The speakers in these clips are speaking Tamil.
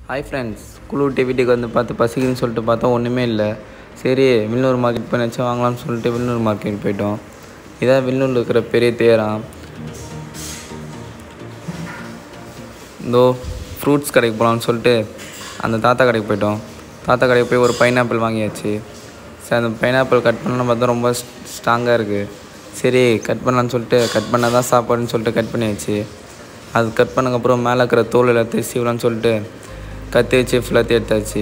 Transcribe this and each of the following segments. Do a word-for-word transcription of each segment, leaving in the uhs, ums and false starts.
Hi friends, குழு விட்டு வீட்டுக்கு வந்து பார்த்து பசிக்குன்னு சொல்லிட்டு பார்த்தா ஒன்றுமே இல்லை. சரி வில்லுநூர் மார்க்கெட் போய் நினச்சி வாங்கலாம்னு சொல்லிட்டு வில்லுநூர் மார்க்கெட் போயிட்டோம். இதான் வில்லுநூரில் இருக்கிற பெரிய தேரான். இதோ ஃப்ரூட்ஸ் கடைக்கு போகலான்னு சொல்லிட்டு அந்த தாத்தா கடைக்கு போயிட்டோம். தாத்தா கடைக்கு போய் ஒரு பைனாப்பிள் வாங்கியாச்சு. சரி அந்த பைனாப்பிள் கட் பண்ணலான்னு பார்த்தா ரொம்ப ஸ்ட்ராங்காக இருக்குது. சரி கட் பண்ணலான்னு சொல்லிட்டு கட் பண்ணால் தான் சாப்பாடுன்னு சொல்லிட்டு கட் பண்ணியாச்சு. அது கட் பண்ணதுக்கப்புறம் மேலே இருக்கிற தோல் எல்லாத்தையும் சீவலான்னு சொல்லிட்டு கத்தி வச்சு ஃபுல்லாத்தையும் எடுத்தாச்சு.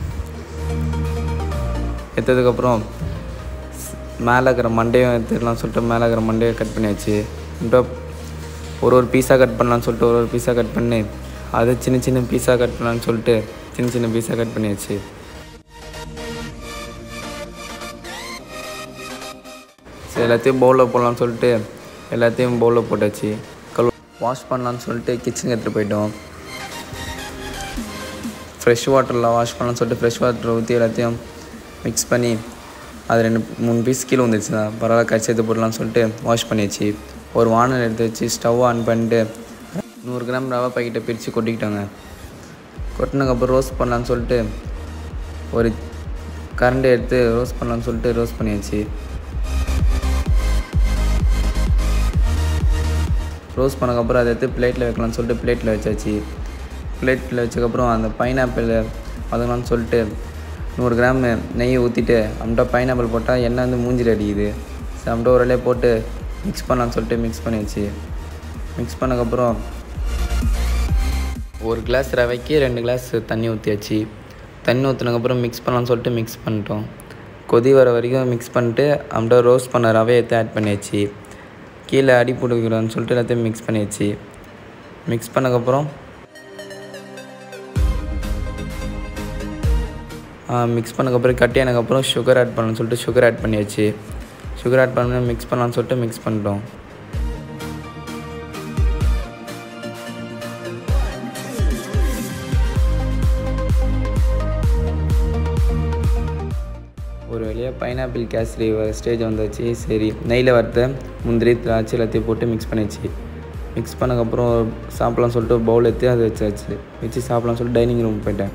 எடுத்ததுக்கப்புறம் மேலே இருக்கிற மண்டையும் எடுத்துடலாம்னு சொல்லிட்டு மேலே இருக்கிற மண்டையை கட் பண்ணியாச்சு. இப்போ ஒரு ஒரு பீஸாக கட் பண்ணலான்னு சொல்லிட்டு ஒரு ஒரு பீஸாக கட் பண்ணி அதை சின்ன சின்ன பீஸாக கட் பண்ணலான்னு சொல்லிட்டு சின்ன சின்ன பீஸாக கட் பண்ணியாச்சு. சரி எல்லாத்தையும் பவுலில் போடலான்னு சொல்லிட்டு எல்லாத்தையும் பவுலில் போட்டாச்சு. கல் வாஷ் பண்ணலான்னு சொல்லிட்டு கிச்சனுக்கு எடுத்துகிட்டு போயிட்டோம். ஃப்ரெஷ் வாட்டரில் வாஷ் பண்ணலான்னு சொல்லிட்டு ஃப்ரெஷ் வாட்டர் ஊற்றி எல்லாத்தையும் மிக்ஸ் பண்ணி அது ரெண்டு மூணு பீஸ் கீழே வந்துடுச்சு தான் பரவாயில்ல கச்சி எடுத்து போடலான்னு சொல்லிட்டு வாஷ் பண்ணியாச்சு. ஒரு வானல் எடுத்து வச்சு ஸ்டவ் ஆன் பண்ணிட்டு நூறு கிராம் ரவை பாக்கெட்டை பிரித்து கொட்டிக்கிட்டோங்க. கொட்டினதுக்கப்புறம் ரோஸ்ட் பண்ணலான்னு சொல்லிட்டு ஒரு கரண்டி எடுத்து ரோஸ்ட் பண்ணலான்னு சொல்லிட்டு ரோஸ்ட் பண்ணியாச்சு. ரோஸ்ட் பண்ணதுக்கப்புறம் அதை எடுத்து பிளேட்டில் வைக்கலான்னு சொல்லிட்டு பிளேட்டில் வச்சாச்சு. பிளேட்டில் வச்சதுக்கப்புறம் அந்த பைனாப்பிள் வதங்கலான்னு சொல்லிட்டு நூறு கிராம் நெய் ஊற்றிட்டு அம்ட்டா பைனாப்பிள் போட்டால் எண்ணெய் வந்து மூஞ்சில் அடிக்குது. சரி அம்ட்டா ஒரு இலையை போட்டு மிக்ஸ் பண்ணலான்னு சொல்லிட்டு மிக்ஸ் பண்ணியாச்சு. மிக்ஸ் பண்ணதுக்கப்புறம் ஒரு கிளாஸ் ரவைக்கு ரெண்டு கிளாஸ் தண்ணி ஊற்றியாச்சு. தண்ணி ஊற்றினதுக்கப்புறம் மிக்ஸ் பண்ணலான்னு சொல்லிட்டு மிக்ஸ் பண்ணிட்டோம். கொதி வர வரைக்கும் மிக்ஸ் பண்ணிட்டு அம்ட்டா ரோஸ்ட் பண்ண ரவையை எடுத்து ஆட் பண்ணியாச்சு. கீழே அடி போட்டுக்கிறோன்னு சொல்லிட்டு எல்லாத்தையும் மிக்ஸ் பண்ணியாச்சு. மிக்ஸ் பண்ணதுக்கப்புறம் மிக்ஸ் பண்ணதுக்கப்புறம் கட்டி ஆனதுக்கப்புறம் சுகர் ஆட் பண்ணலான்னு சொல்லிட்டு சுகர் ஆட் பண்ணியாச்சு. சுகர் ஆட் பண்ணி மிக்ஸ் பண்ணலான்னு சொல்லிட்டு மிக்ஸ் பண்ணிட்டோம். ஒரு வழியாக பைனாப்பிள் கேசரி வர ஸ்டேஜ் வந்துச்சு. சரி நெய்யில் வறுத்த முந்திரி திராட்சை எல்லாத்தையும் போட்டு மிக்ஸ் பண்ணியாச்சு. மிக்ஸ் பண்ணதுக்கப்புறம் சாப்பிட்லான்னு சொல்லிட்டு பவுல் எடுத்து அதை வச்சாச்சு. வச்சு சாப்பிட்லான்னு சொல்லிட்டு டைனிங் ரூம் போயிட்டேன்.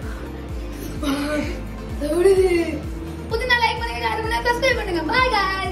புது நாள் லைக் பண்ணுங்க, சப்ஸ்கிரைப் பண்ணுங்க. Bye guys.